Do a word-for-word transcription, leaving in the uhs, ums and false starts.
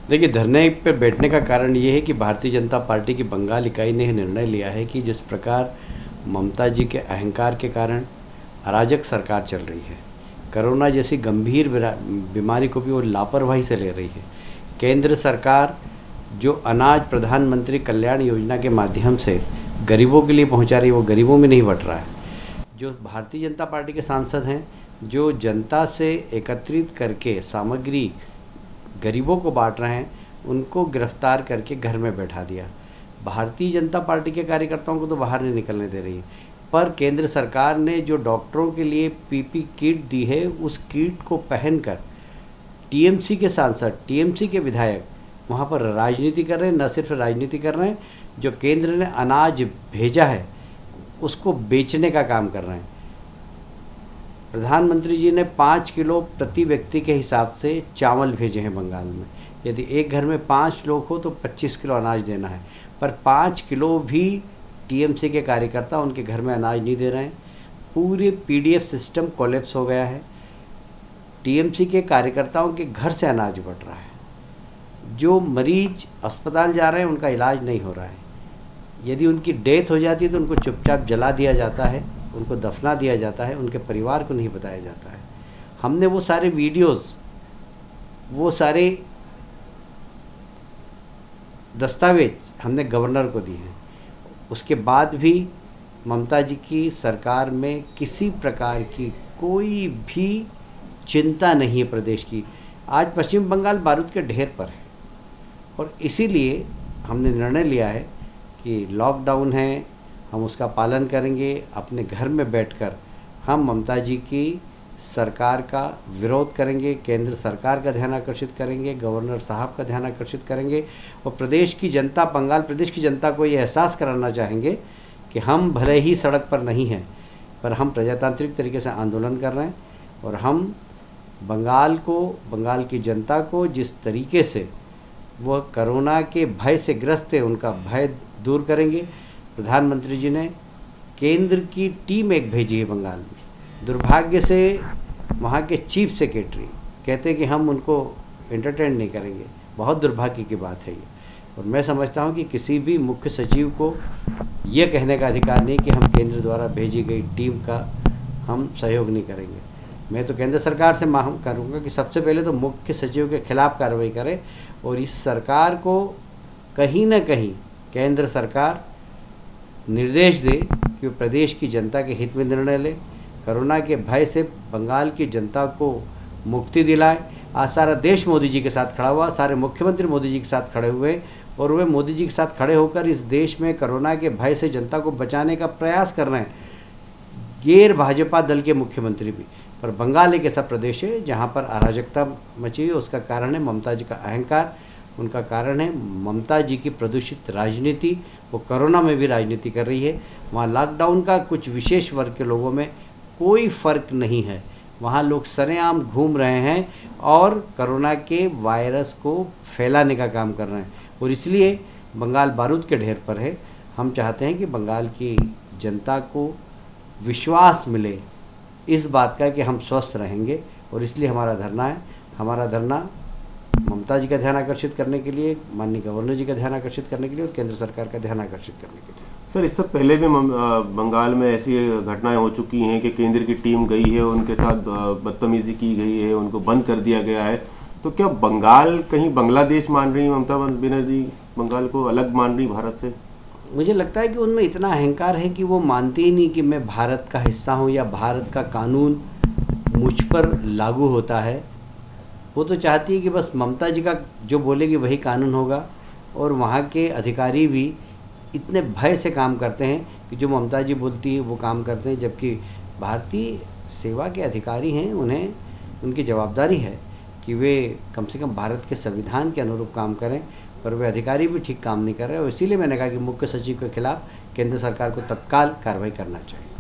देखिए, धरने पर बैठने का कारण ये है कि भारतीय जनता पार्टी की बंगाल इकाई ने निर्णय लिया है कि जिस प्रकार ममता जी के अहंकार के कारण अराजक सरकार चल रही है, कोरोना जैसी गंभीर बीमारी को भी वो लापरवाही से ले रही है। केंद्र सरकार जो अनाज प्रधानमंत्री कल्याण योजना के माध्यम से गरीबों के लिए पहुंचा रही है, वो गरीबों में नहीं बंट रहा है। जो भारतीय जनता पार्टी के सांसद हैं, जो जनता से एकत्रित करके सामग्री गरीबों को बांट रहे हैं, उनको गिरफ्तार करके घर में बैठा दिया। भारतीय जनता पार्टी के कार्यकर्ताओं को तो बाहर नहीं निकलने दे रही है। पर केंद्र सरकार ने जो डॉक्टरों के लिए पीपी किट दी है, उस किट को पहनकर टीएमसी के सांसद, टीएमसी के विधायक वहाँ पर राजनीति कर रहे हैं। न सिर्फ राजनीति कर रहे हैं, जो केंद्र ने अनाज भेजा है उसको बेचने का काम कर रहे हैं। प्रधानमंत्री जी ने पाँच किलो प्रति व्यक्ति के हिसाब से चावल भेजे हैं बंगाल में। यदि एक घर में पाँच लोग हो तो पच्चीस किलो अनाज देना है, पर पाँच किलो भी टीएमसी के कार्यकर्ता उनके घर में अनाज नहीं दे रहे हैं। पूरे पीडीएफ सिस्टम कोलैप्स हो गया है। टीएमसी के कार्यकर्ताओं के घर से अनाज बट रहा है। जो मरीज अस्पताल जा रहे हैं उनका इलाज नहीं हो रहा है। यदि उनकी डेथ हो जाती है तो उनको चुपचाप जला दिया जाता है, उनको दफना दिया जाता है, उनके परिवार को नहीं बताया जाता है। हमने वो सारे वीडियोस, वो सारे दस्तावेज हमने गवर्नर को दिए हैं। उसके बाद भी ममता जी की सरकार में किसी प्रकार की कोई भी चिंता नहीं है प्रदेश की। आज पश्चिम बंगाल बारूद के ढेर पर है और इसीलिए हमने निर्णय लिया है कि लॉकडाउन है, हम उसका पालन करेंगे। अपने घर में बैठकर हम ममता जी की सरकार का विरोध करेंगे, केंद्र सरकार का ध्यान आकर्षित करेंगे, गवर्नर साहब का ध्यान आकर्षित करेंगे और प्रदेश की जनता, बंगाल प्रदेश की जनता को ये एहसास कराना चाहेंगे कि हम भले ही सड़क पर नहीं हैं, पर हम प्रजातांत्रिक तरीके से आंदोलन कर रहे हैं और हम बंगाल को, बंगाल की जनता को जिस तरीके से वह कोरोना के भय से ग्रस्त है, उनका भय दूर करेंगे। प्रधानमंत्री जी ने केंद्र की टीम एक भेजी है बंगाल में। दुर्भाग्य से वहाँ के चीफ सेक्रेटरी कहते हैं कि हम उनको एंटरटेन नहीं करेंगे। बहुत दुर्भाग्य की बात है ये। और मैं समझता हूँ कि किसी भी मुख्य सचिव को ये कहने का अधिकार नहीं कि हम केंद्र द्वारा भेजी गई टीम का हम सहयोग नहीं करेंगे। मैं तो केंद्र सरकार से मांग करूँगा कि सबसे पहले तो मुख्य सचिव के खिलाफ कार्रवाई करें और इस सरकार को कहीं ना कहीं केंद्र सरकार निर्देश दे कि वो प्रदेश की जनता के हित में निर्णय ले, कोरोना के भय से बंगाल की जनता को मुक्ति दिलाए। आज सारा देश मोदी जी के साथ खड़ा हुआ, सारे मुख्यमंत्री मोदी जी के साथ खड़े हुए और वे मोदी जी के साथ खड़े होकर इस देश में कोरोना के भय से जनता को बचाने का प्रयास कर रहे हैं। गैर भाजपा दल के मुख्यमंत्री भी। पर बंगाल एक ऐसा प्रदेश है जहाँ पर अराजकता मची है। उसका कारण है ममता जी का अहंकार, उनका कारण है ममता जी की प्रदूषित राजनीति। वो कोरोना में भी राजनीति कर रही है। वहाँ लॉकडाउन का कुछ विशेष वर्ग के लोगों में कोई फ़र्क नहीं है। वहाँ लोग सरेआम घूम रहे हैं और कोरोना के वायरस को फैलाने का काम कर रहे हैं और इसलिए बंगाल बारूद के ढेर पर है। हम चाहते हैं कि बंगाल की जनता को विश्वास मिले इस बात का कि हम स्वस्थ रहेंगे और इसलिए हमारा धरना है। हमारा धरना ममता जी का ध्यान आकर्षित करने के लिए, माननीय गवर्नर जी का ध्यान आकर्षित करने के लिए और केंद्र सरकार का ध्यान आकर्षित करने के लिए। सर, इससे पहले भी बंगाल में ऐसी घटनाएं हो चुकी हैं कि केंद्र की टीम गई है, उनके साथ बदतमीजी की गई है, उनको बंद कर दिया गया है। तो क्या बंगाल कहीं बांग्लादेश मान रही ममता बनर्जी, बंगाल को अलग मान रही भारत से? मुझे लगता है कि उनमें इतना अहंकार है कि वो मानते ही नहीं कि मैं भारत का हिस्सा हूँ या भारत का कानून मुझ पर लागू होता है। वो तो चाहती है कि बस ममता जी का जो बोलेगी वही कानून होगा और वहाँ के अधिकारी भी इतने भय से काम करते हैं कि जो ममता जी बोलती है वो काम करते हैं। जबकि भारतीय सेवा के अधिकारी हैं, उन्हें उनकी जवाबदारी है कि वे कम से कम भारत के संविधान के अनुरूप काम करें, पर वे अधिकारी भी ठीक काम नहीं कर रहे और इसीलिए मैंने कहा कि मुख्य सचिव के खिलाफ केंद्र सरकार को तत्काल कार्रवाई करना चाहिए।